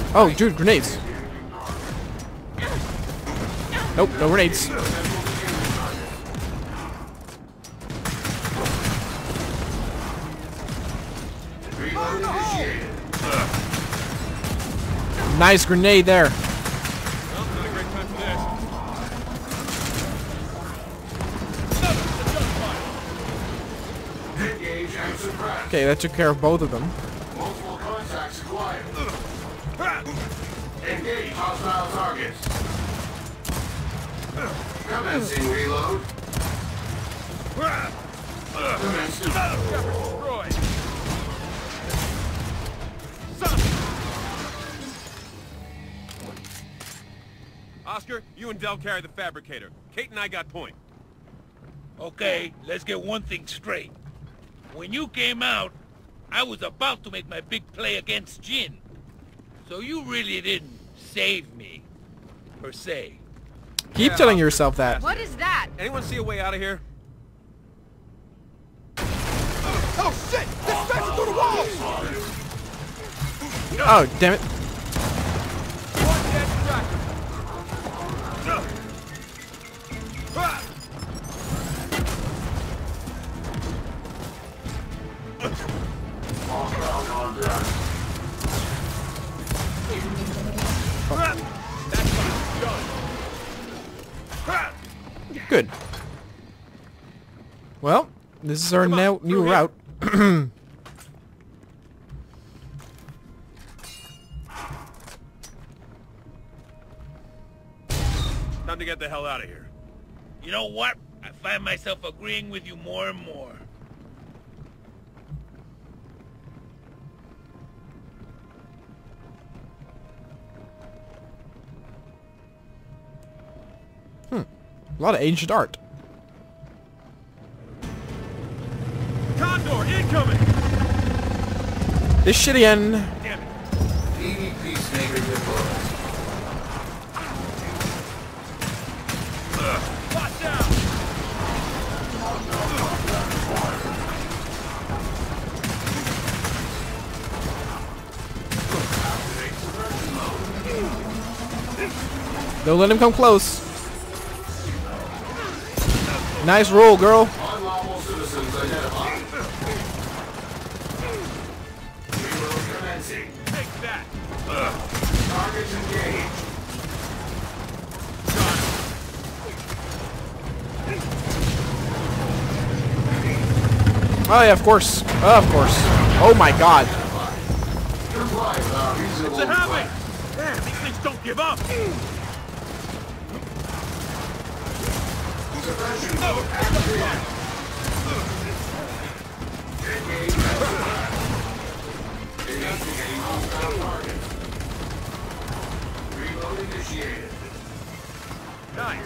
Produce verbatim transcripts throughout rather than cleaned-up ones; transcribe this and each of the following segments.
Oh, dude, grenades. Nope, no grenades. Nice grenade there. Okay, that took care of both of them. Multiple contacts acquired. Engage hostile targets. Commencing reload. Commencing. Destroyed. Oscar, you and Del carry the fabricator. Kate and I got point. Okay, let's get one thing straight. When you came out, I was about to make my big play against Jin. So you really didn't save me, per se. Keep Yeah, telling Oscar, yourself that. What is that? Anyone see a way out of here? Oh shit! They're smashing through the walls! Oh, damn it. One dead tracker. Good. Well, this is our Come on, now new through here. route. Time to get the hell out of here. You know what? I find myself agreeing with you more and more. Hmm. A lot of ancient art. Condor incoming! This shit again. Damn it. P V Peacemaker deployed. Watch out! Don't let him come close. Nice roll, girl. Unlawful citizens identified. Reload commencing. Take that! Targets engaged. Oh yeah, of course. Oh, of course. Oh my god. Comply with our reasonable It's a habit! request. Damn, these things don't give up! Suppression mode activated. Engage. Investigating hostile targets. Reload initiated. Nice.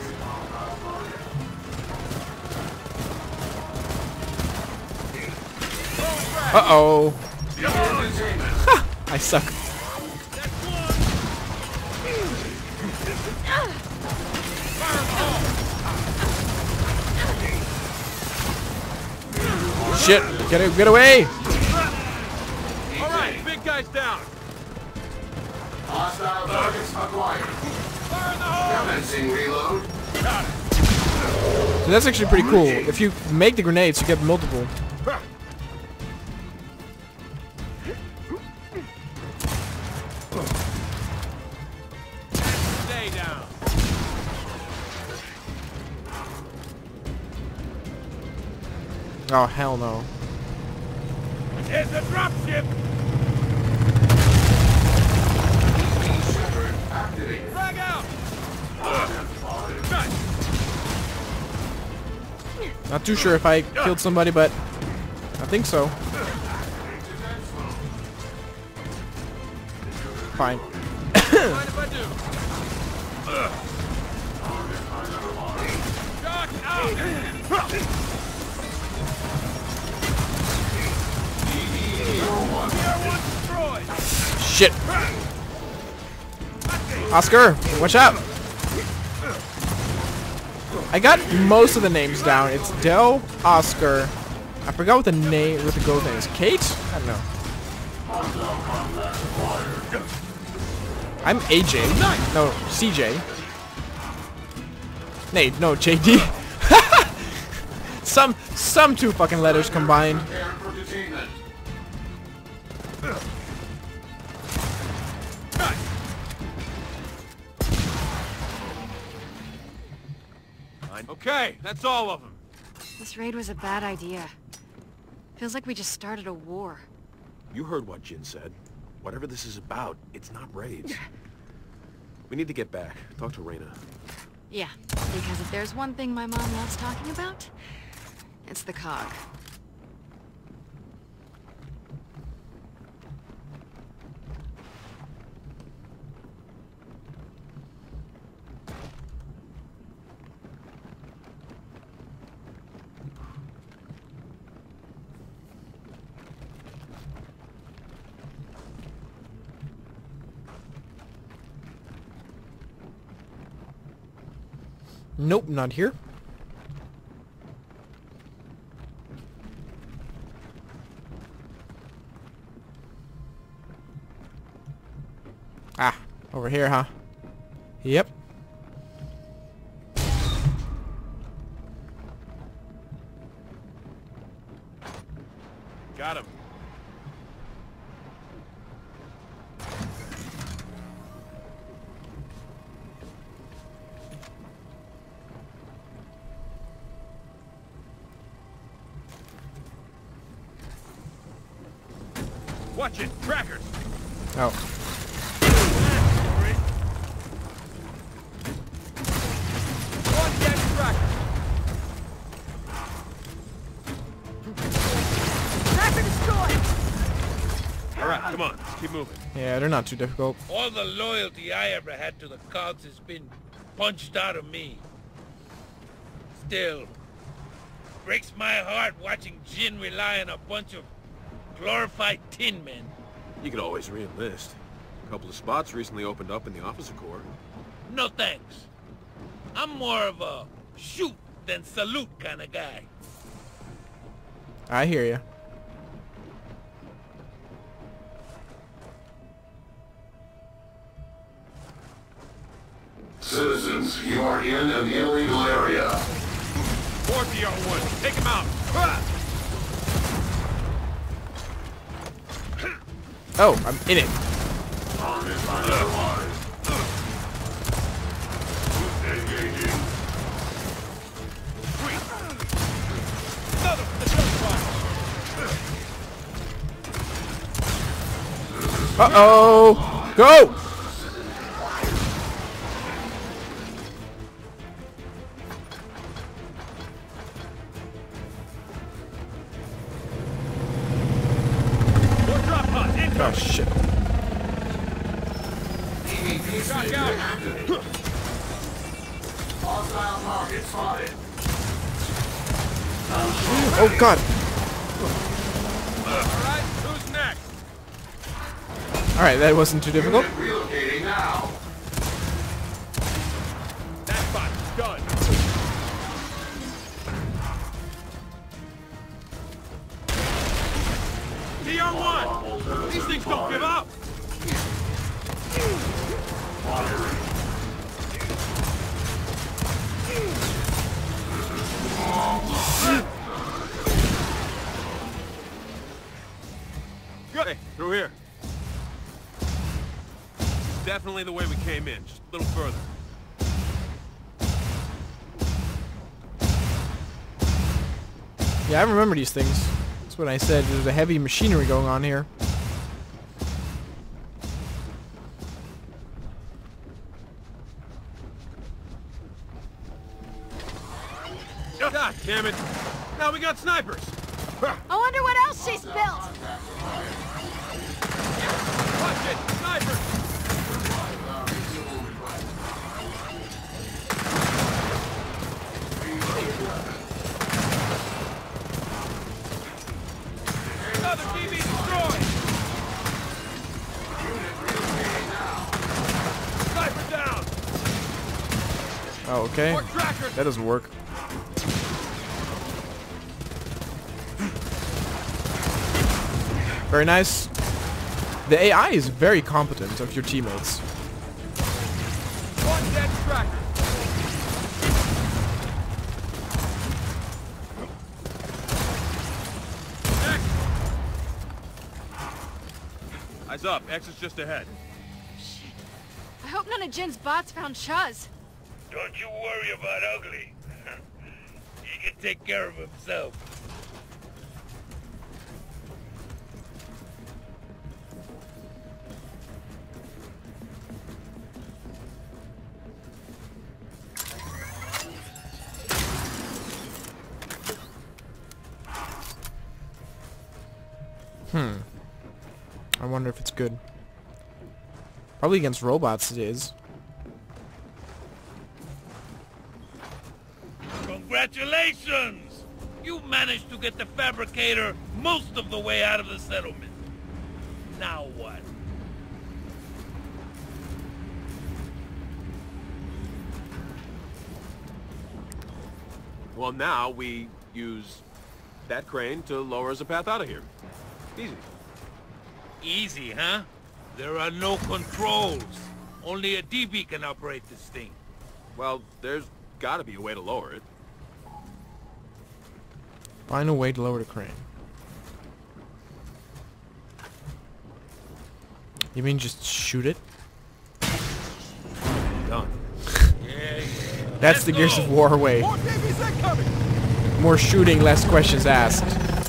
Uh-oh. Entertainment. I suck. That's one! Shit. Get it, get away. Alright, big guy's down! Hostile targets acquired. Fire in the hole! Commencing reload. Got it! So that's actually pretty cool. If you make the grenades, you get multiple. Stay down. Oh, hell no. There's a dropship! Shepard activated. Frag out! Nice! Not too sure if I killed somebody, but I think so. Fine. Mind if I do? Shock out! Tier one destroyed! Shit. Oscar, watch out. I got most of the names down. It's Del, Oscar. I forgot what the name, what the girl's name is. Kate? I don't know. I'm A J. No, C J. Nate, no, J D. some, some two fucking letters combined. Prepare for detainment. Okay, that's all of them. This raid was a bad idea. Feels like we just started a war. You heard what Jin said. Whatever this is about, it's not raids. We need to get back. Talk to Reyna. Yeah, because if there's one thing my mom loves talking about, it's the cog. Nope, not here. Ah, over here, huh? Yep. Got him. Watch it! Trackers! Oh. One dead tracker! Tracker destroyed! Alright, come on, let's keep moving. Yeah, they're not too difficult. All the loyalty I ever had to the cogs has been punched out of me. Still, breaks my heart watching Jin rely on a bunch of glorified tin men. You could always re-enlist. A couple of spots recently opened up in the officer corps. No thanks. I'm more of a shoot than salute kind of guy. I hear ya. Citizens, you are in an illegal area. Board the R one, take him out! Ah! Oh, I'm in it. Target identified. Engaging. Sweet! Another one, the jump fire! Uh-oh! Go! More drop pods, Oh, incoming! shit. Shock out! Hostile target spotted. Oh, God. Alright, who's next? Alright, that wasn't too difficult. Unit relocating now. That spot, done. D R one! These things don't give up! Good. Hey, through here. Definitely the way we came in, just a little further. Yeah, I remember these things. That's what I said. There's a heavy machinery going on here. God damn it! Now we got snipers! I wonder what else she's built! Watch it! Snipers! Another T V destroyed! Sniper down! Oh, okay. More trackers! That doesn't work. Very nice. The A I is very competent of your teammates. One dead tracker. Eyes up. Exit's just ahead. Shit. I hope none of Jin's bots found Chuz. Don't you worry about Ugly. He can take care of himself. Hmm. I wonder if it's good. Probably against robots it is. Congratulations! You managed to get the fabricator most of the way out of the settlement. Now what? Well, now we use that crane to lower us a path out of here. Easy. Easy, huh? There are no controls. Only a D B can operate this thing. Well, there's gotta be a way to lower it. Find a way to lower the crane. You mean just shoot it? Done. Yeah, yeah. That's Let's the Gears go. of War way. More D Bs incoming! More shooting, less questions asked.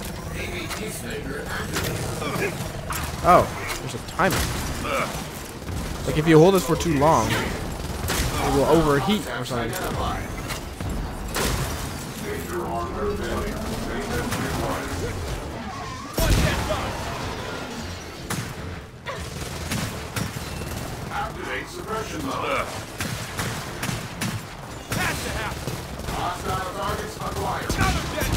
Oh, there's a timer. Like if you hold it for too long, it will overheat or something. Activate suppression mode. Has to happen. Hostile targets acquired. Another dead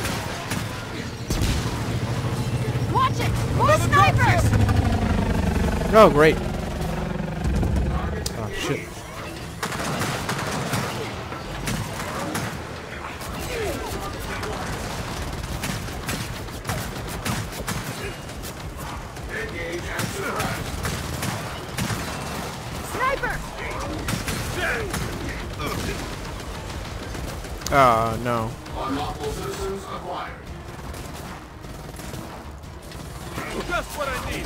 shepherd. Watch it! More snipers! Oh, great. Oh, shit. Engage and suppress. Sniper! Oh, no. Unlawful citizens acquired. Just what I need.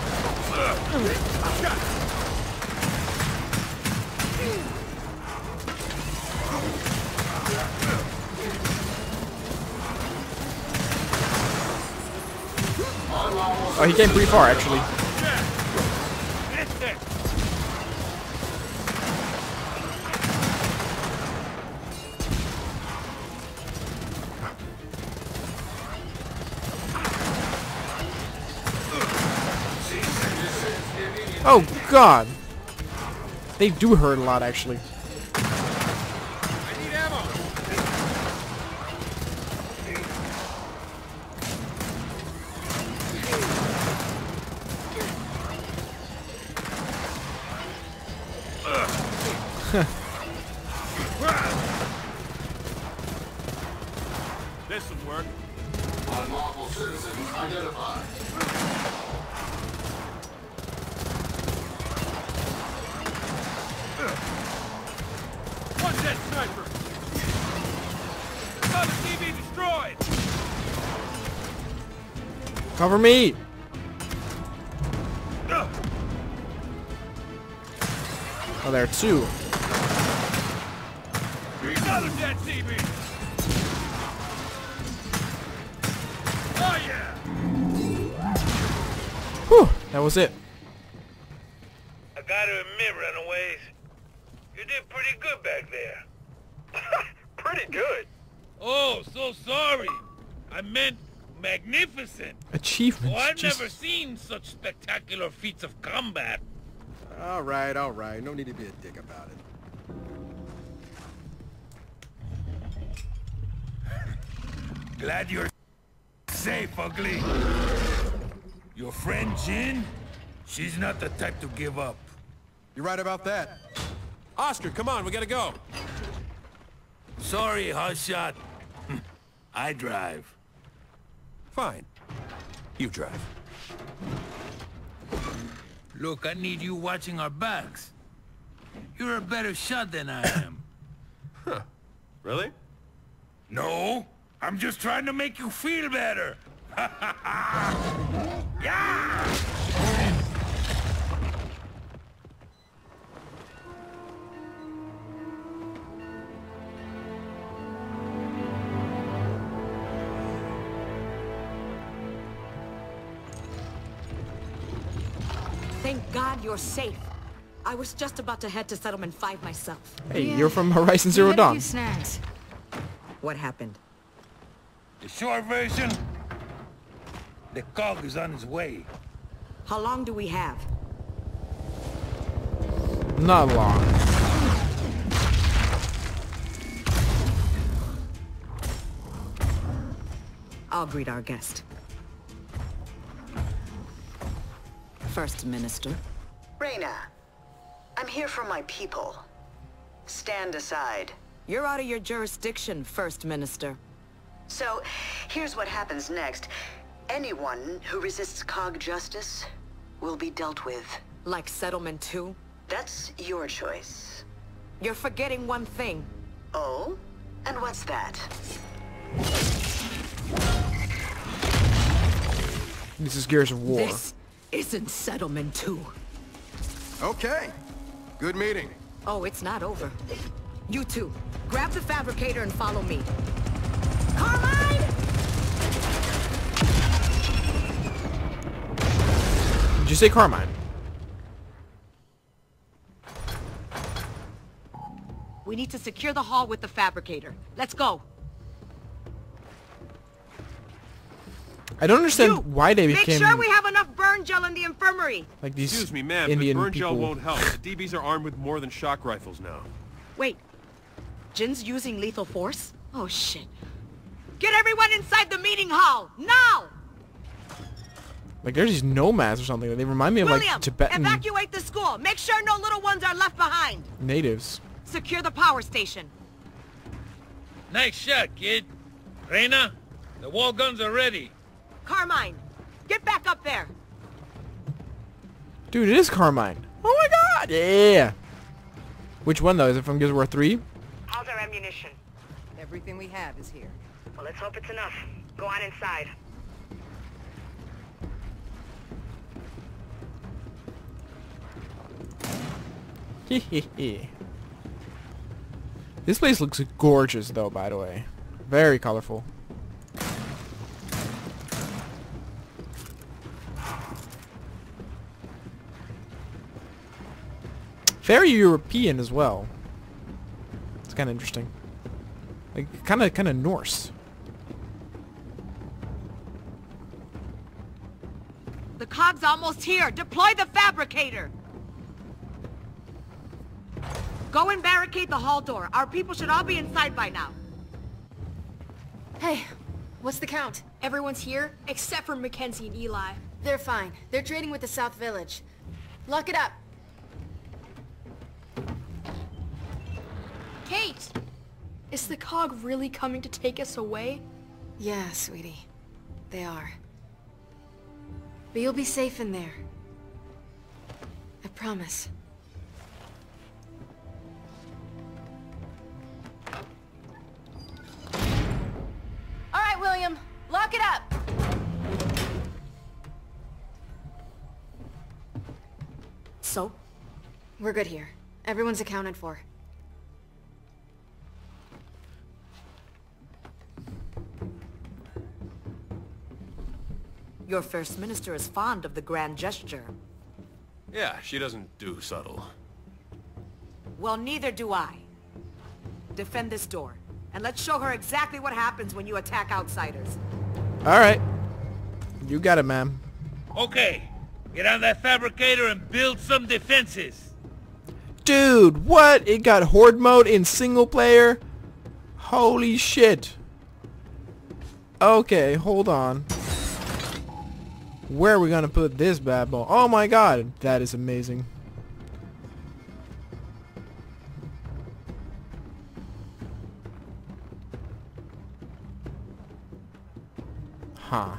Oh, he came pretty far, actually. It's it. Oh, God. They do hurt a lot, actually. I need ammo. This'll work. Unlawful citizens identified. One dead sniper. Another T V destroyed. Cover me! Oh, there are two. Another dead T V. Oh yeah. Whew, that was it. I gotta admit, Runaways, you did pretty good back there. Pretty good. Oh, so sorry. I meant magnificent. Achievements. Oh, I've Jesus. never seen such spectacular feats of combat. All right, all right. No need to be a dick about it. Glad you're safe, Ugly. Your friend Jin? She's not the type to give up. You're right about that. Oscar, come on, we gotta go. Sorry, Hotshot. I drive. Fine. You drive. Look, I need you watching our backs. You're a better shot than I am. Huh. Really? No, I'm just trying to make you feel better. Yeah! Thank God you're safe. I was just about to head to Settlement five myself. Hey, Yeah. you're from Horizon Zero We had a Dawn. few snags. What happened? The short version? The cog is on its way. How long do we have? Not long. I'll greet our guest. First Minister. Reyna, I'm here for my people. Stand aside. You're out of your jurisdiction, First Minister. So, here's what happens next. Anyone who resists Cog justice will be dealt with. Like Settlement two? That's your choice. You're forgetting one thing. Oh? And what's that? This is Gears of War. This isn't Settlement two. Okay. Good meeting. Oh, it's not over. You two, grab the fabricator and follow me. Carmine! Did you say Carmine? We need to secure the hall with the fabricator. Let's go. I don't understand You, why they Make became sure we have enough burn gel in the infirmary. like these Excuse me, ma'am, Indian but burn people. gel won't help. The D Bs are armed with more than shock rifles now. Wait, Jin's using lethal force? Oh shit. Get everyone inside the meeting hall, now! Like there's these nomads or something. They remind me of William, like Tibetan evacuate the school. Make sure no little ones are left behind. natives. Secure the power station. Nice shot, kid. Reyna, the wall guns are ready. Carmine, get back up there. Dude, it is Carmine. Oh my god! Yeah. Which one though? Is it from Gears of War three? How's our ammunition? Everything we have is here. Well, let's hope it's enough. Go on inside. This place looks gorgeous though, by the way. Very colorful. Very European as well. It's kind of interesting. Like kind of kind of Norse. The cog's almost here. Deploy the fabricator. Go and barricade the hall door. Our people should all be inside by now. Hey, what's the count? Everyone's here, except for Mackenzie and Eli. They're fine. They're trading with the South Village. Lock it up. Kate! Is the cog really coming to take us away? Yeah, sweetie. They are. But you'll be safe in there. I promise. All right, William. Lock it up! So? We're good here. Everyone's accounted for. Your First Minister is fond of the grand gesture. Yeah, she doesn't do subtle. Well, neither do I. Defend this door, and let's show her exactly what happens when you attack outsiders. Alright. You got it, ma'am. Okay, get on that fabricator and build some defenses. Dude, what? It got horde mode in single player? Holy shit. Okay, hold on. Where are we gonna put this bad boy? Oh my god, that is amazing. Huh.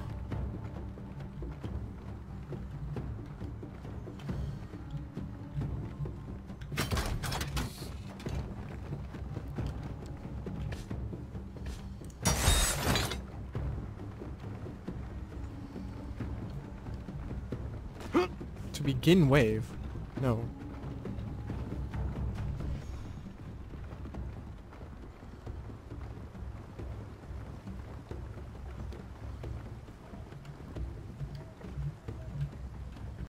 To begin wave. No.